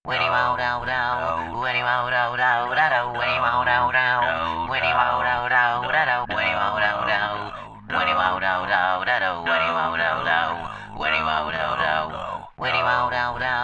Winnie wow dow dow, Winnie wow dow dow da dow, Winnie wow dow dow, Winnie wow dow dow da dow, Winnie wow dow dow, Winnie wow dow dow da dow, Winnie wow dow dow, Winnie wow dow dow, Winnie wow dow dow.